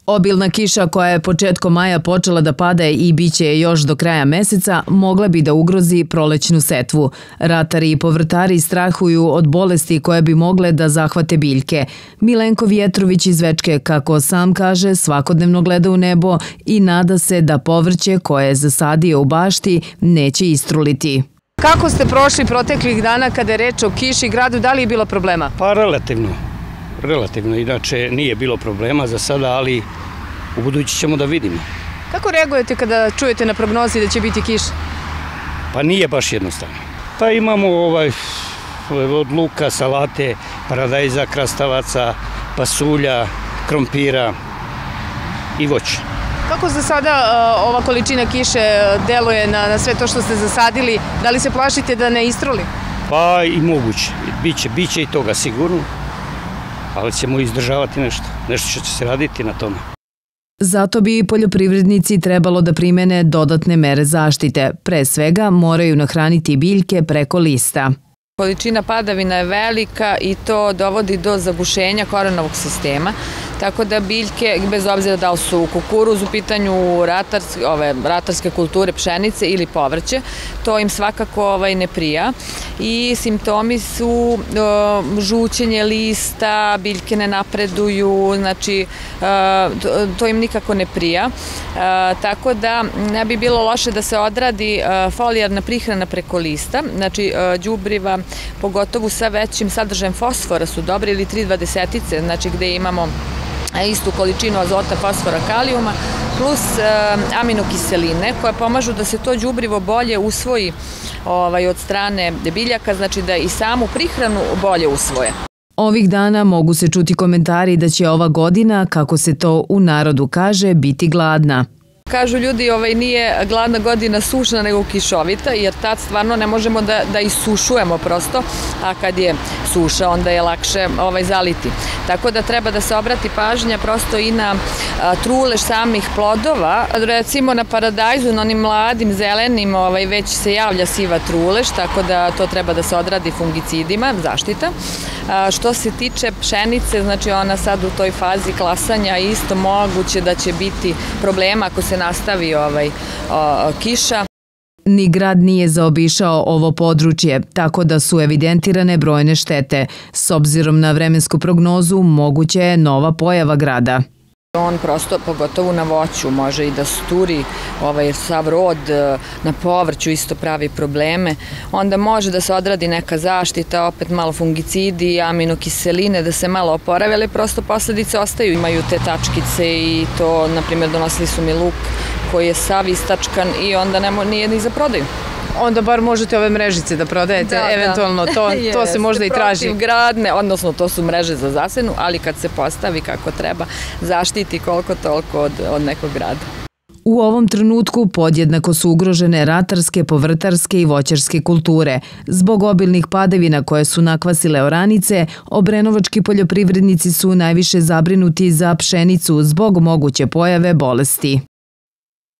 Obilna kiša koja je početkom maja počela da pada i biće je još do kraja meseca mogla bi da ugrozi prolećnu setvu. Ratari i povrtari strahuju od bolesti koje bi mogle da zahvate biljke. Milenko Vjetrović iz Večke, kako sam kaže, svakodnevno gleda u nebo i nada se da povrće koje je zasadio u bašti neće istruliti. Kako ste prošli proteklih dana kada je reč o kiši gradu, da li je bilo problema? Pa relativno, inače nije bilo problema za sada, ali u budući ćemo da vidimo. Kako reagujete kada čujete na prognozi da će biti kiša? Pa nije baš jednostavno. Pa imamo od luka, salate, paradajza, krastavaca, pasulja, krompira i voća. Kako za sada ova količina kiše deluje na sve to što ste zasadili? Da li se plašite da ne istruli? Pa i moguće. Biće i toga sigurno, ali ćemo izdržavati nešto. Nešto što će se raditi na tome. Zato bi poljoprivrednici trebalo da primene dodatne mere zaštite. Pre svega moraju nahraniti biljke preko lista. Količina padavina je velika i to dovodi do zabušenja korenovog sistema, tako da biljke, bez obzira da li su kukuruz u pitanju ratarske kulture, pšenice ili povrće, to im svakako ne prija. I simptomi su žućenje lista, biljke ne napreduju, znači to im nikako ne prija. Tako da ne bi bilo loše da se odradi folijarna prihrana preko lista, znači đubriva, pogotovo sa većim sadržajem fosfora su dobri, ili 3,20, znači gde imamo istu količinu azota, fosfora, kalijuma, plus aminokiseline koje pomažu da se to đubrivo bolje usvoji od strane biljaka, znači da i samu prihranu bolje usvoje. Ovih dana mogu se čuti komentari da će ova godina, kako se to u narodu kaže, biti gladna. Kažu ljudi, nije gladna godina sušna nego kišovita, jer tad stvarno ne možemo da isušujemo prosto, a kad je suša onda je lakše zaliti. Tako da treba da se obrati pažnja prosto i na trulež samih plodova. Recimo na paradajzu, na onim mladim, zelenim, već se javlja siva trulež, tako da to treba da se odradi fungicidima, zaštita. Što se tiče pšenice, znači ona sad u toj fazi klasanja, isto moguće da će biti problema ako se nastavi kiša. Ni grad nije zaobišao ovo područje, tako da su evidentirane brojne štete. S obzirom na vremensku prognozu, moguća je nova pojava grada. On prosto, pogotovo na voću, može i da sturi sav rod, na povrću isto pravi probleme. Onda može da se odradi neka zaštita, opet malo fungicidi, aminokiseline, da se malo oporave, ali prosto posledice ostaju. Imaju te tačkice i to, na primjer, donosili su mi luk koji je sav istačkan i onda nije ni za prodaju. Onda bar možete ove mrežice da prodajete, eventualno, to se možda i traži. Protivgradne, odnosno to su mreže za zasenu, ali kad se postavi kako treba, zaštiti koliko toliko od nekog grada. U ovom trenutku podjednako su ugrožene ratarske, povrtarske i voćarske kulture. Zbog obilnih padavina koje su nakvasile oranice, obrenovački poljoprivrednici su najviše zabrinuti za pšenicu zbog moguće pojave bolesti.